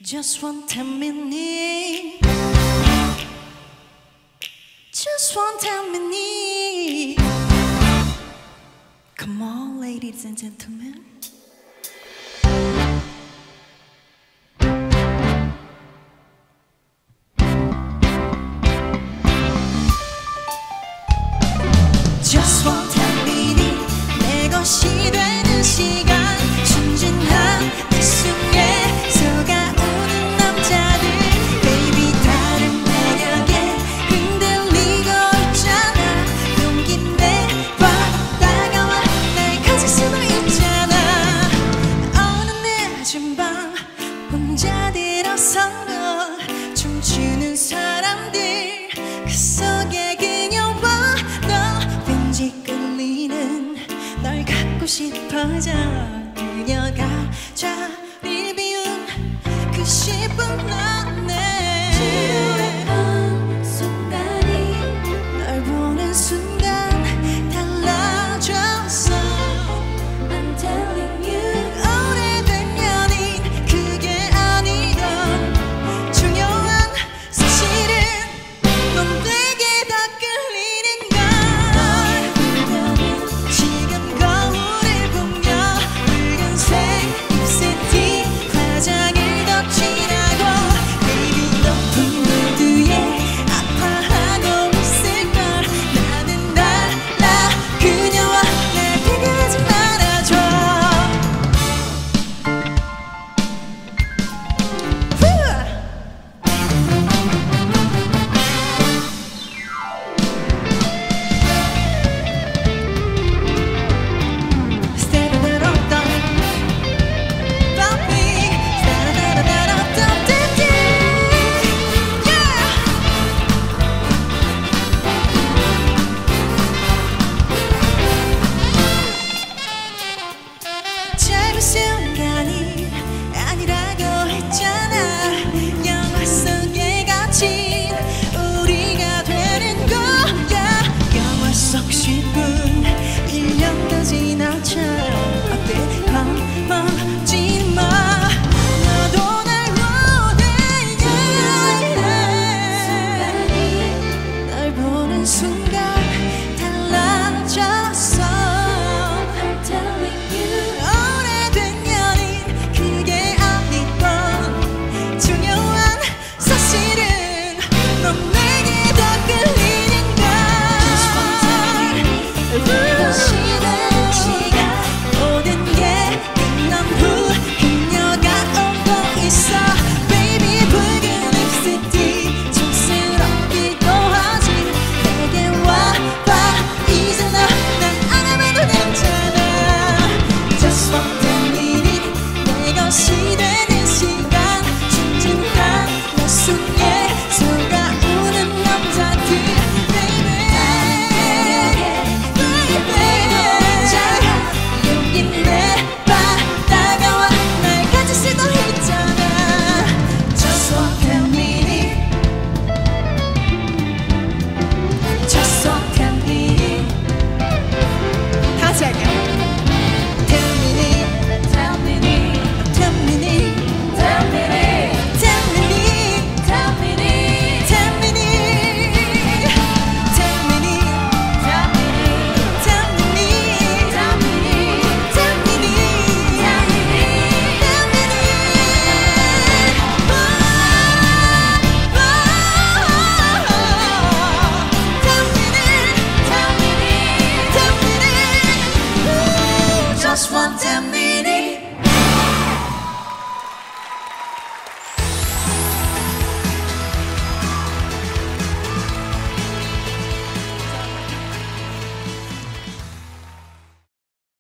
Just one 10 minutes. Just one 10 minutes. Come on, ladies and gentlemen. Just one 10 minutes. 내 것이 되는 시간. 순진한 이 속에 속아오는 남자들. Baby 다른 매력에 흔들리고 있잖아. 용기 내봐 다가와 날 가질 수도 있잖아. 어느 늦은 밤 혼자 들어서고 춤추는 사람들. 그 속에 그녀와 너 왠지 끌리는 널 갖고 싶어져. 그녀가 자리를 비운 그 10분 안에 지루한 순간이 널 보는 순간 달라졌어. I'm telling you. 오래된 연인 그게 아니던 중요한 사실은 넌 내게 더 끌리는 걸. 지금 거울을 보며 붉은색 립스틱 화장을 덧칠하고 Baby 높은 무드에 아파하고 있을걸. 나는 달라 그녀와 날 비교하지 말아줘. 짧은 순간이 아니라고 했잖아. 영화 속에 갇힌 우리가 되는 거야. 영화 속 10분 1년도 지나쳐. 어때 겁먹지 마. 나도 날 원해. 널 보는 순간 달라졌어. I'm telling you. 오래된 연인 그게 아니던 중요한 사실은 넌 내게 더 끌리는 걸. 시간 모든 게 끝난 후 그녀가 오고 있어. Baby 붉은 립스틱 촌스럽기도 하지. 내게 와봐 이제 너 난 안 해봐도 괜찮아. Just one 10 minutes. 내 것이 되는 시간. 순진한 너 속에 속아오는 남자들. Baby 용기 내봐 다가와 날 가질 수도 있잖아. Just one 10 minutes. Just one 10 minutes. 다시 할게요. 10 minutes. 10 minutes. 10 minutes. 10 minutes. 10 minutes. 10 minutes. 10 minutes. 10 minutes. 10 minutes. 10 minutes. 10 minutes. 10 minutes. Just one 10 minutes.